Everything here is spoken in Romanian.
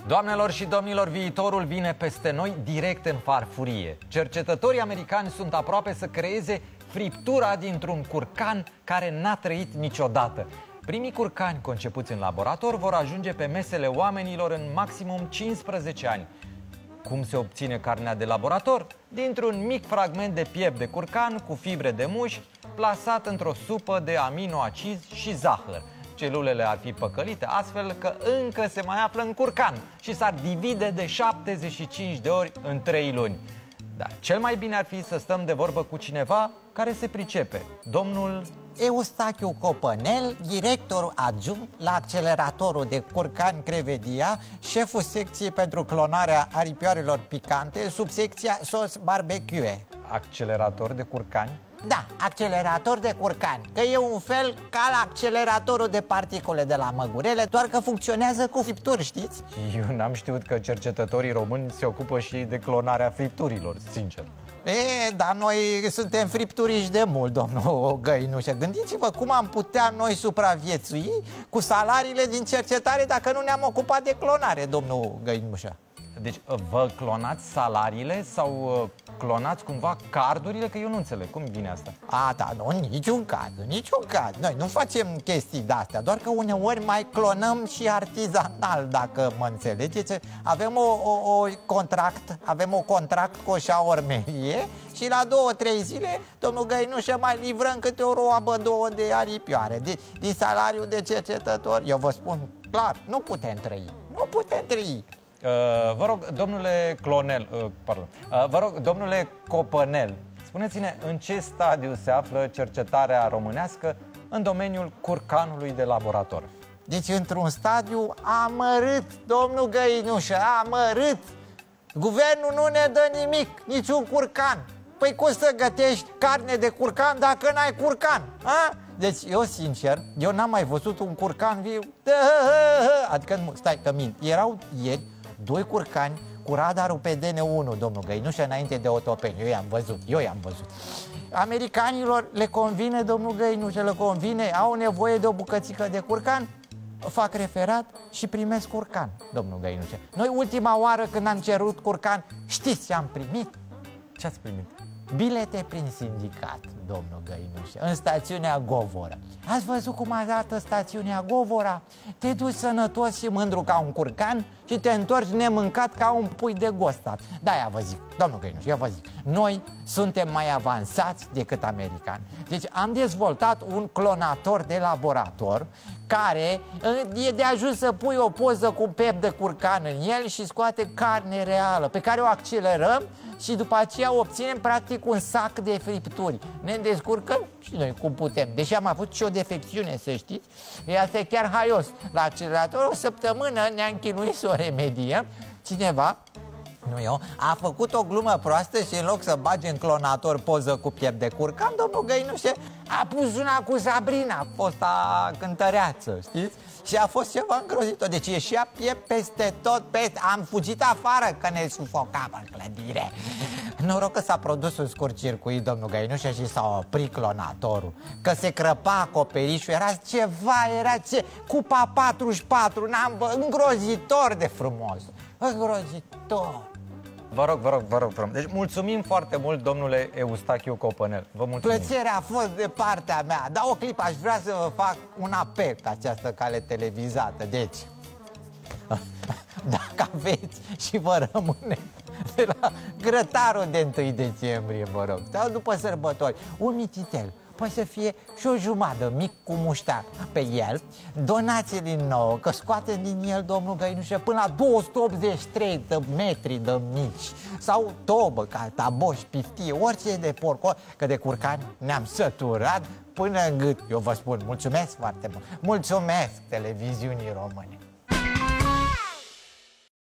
Doamnelor și domnilor, viitorul vine peste noi direct în farfurie. Cercetătorii americani sunt aproape să creeze friptura dintr-un curcan care n-a trăit niciodată. Primii curcani concepuți în laborator vor ajunge pe mesele oamenilor în maximum 15 ani. Cum se obține carnea de laborator? Dintr-un mic fragment de piept de curcan cu fibre de mușchi, plasat într-o supă de aminoacizi și zahăr. Celulele ar fi păcălite astfel că încă se mai află în curcan și s-ar divide de 75 de ori în 3 luni. Dar cel mai bine ar fi să stăm de vorbă cu cineva care se pricepe. Domnul Eustachiu Copănel, director adjunct la acceleratorul de curcan Crevedia, șeful secției pentru clonarea aripioarelor picante, subsecția sos barbecue. accelerator de curcani? Da, accelerator de curcani, că e un fel ca la acceleratorul de particule de la Măgurele, doar că funcționează cu fripturi, știți? Eu n-am știut că cercetătorii români se ocupă și de clonarea fripturilor, sincer. Dar noi suntem fripturiși de mult, domnul Găinușă. Gândiți-vă cum am putea noi supraviețui cu salariile din cercetare dacă nu ne-am ocupat de clonare, domnul Găinușă. Deci vă clonați salariile sau clonați cumva cardurile? Că eu nu înțeleg. Cum vine asta? Da, nu, niciun caz, niciun caz. Noi nu facem chestii de-astea, doar că uneori mai clonăm și artizanal, dacă mă înțelegeți. Avem un contract cu o șaormerie și la 2-3 zile, domnul Găinușă, mai livrăm câte o roabă, 2 de aripioare. Din salariul de cercetător, eu vă spun clar, nu putem trăi. Nu putem trăi. Vă rog, domnule vă rog, domnule Copănel, spuneți-ne în ce stadiu se află cercetarea românească în domeniul curcanului de laborator? Deci într-un stadiu amărât, domnul Găinușă, amărât. Guvernul nu ne dă nimic, niciun curcan. Păi cum să gătești carne de curcan dacă n-ai curcan? Deci eu, sincer, eu n-am mai văzut un curcan viu. Adică, stai că mint. Erau ieri 2 curcani cu radarul pe DN1, domnul Găinușă, înainte de Otopeni. Eu i-am văzut. Americanilor le convine, domnul Găinușă, le convine, au nevoie de o bucățică de curcan, fac referat și primesc curcan, domnul Găinușă. Noi ultima oară când am cerut curcan, știți ce am primit? Ce ați primit? Bilete prin sindicat, domnul Găinușă, în stațiunea Govora. Ați văzut cum arată stațiunea Govora? Te duci sănătos și mândru ca un curcan și te întorci nemâncat ca un pui de gostat. Da, vă zic, domnul Găinușă, eu vă zic, noi suntem mai avansați decât americani. Deci am dezvoltat un clonator de laborator care e de ajuns să pui o poză cu pep de curcan în el și scoate carne reală, pe care o accelerăm și după aceea obținem practic un sac de fripturi. Ne descurcăm și noi cum putem. Deși am avut și o defecțiune, să știți, asta e chiar haios. La accelerator o săptămână ne-am chinuit să o remediem. Cineva, nu eu, a făcut o glumă proastă și în loc să bage în clonator poză cu piept de curcan, domnul Găinușe a pus una cu Sabrina, fosta cântăreață, știți? Și a fost ceva îngrozitor. Deci ieșea piept peste tot, am fugit afară că ne sufocam în clădire. Noroc că s-a produs un scurt circuit, domnul Găinușă, și s-a oprit clonatorul. Că se crăpa acoperișul, era Cupa 44, îngrozitor de frumos. Îngrozitor. Vă rog. Deci mulțumim foarte mult, domnule Eustachiu Copănel. Vă mulțumim. Plăcerea a fost de partea mea. Dar o clipă, aș vrea să vă fac un apel pe această cale televizată. Deci, dacă aveți și vă rămâne de la grătarul de 1 decembrie, vă rog, sau după sărbători, un mititel, poate să fie și o jumătate mic cu muștar pe el, donați-l din nou, că scoate din el, domnul Găinușă, până la 283 de metri de mici, sau tobă, ca taboș, piftie, orice de porc, că de curcani ne-am săturat până în gât. Eu vă spun, mulțumesc foarte mult, mulțumesc televiziunii române.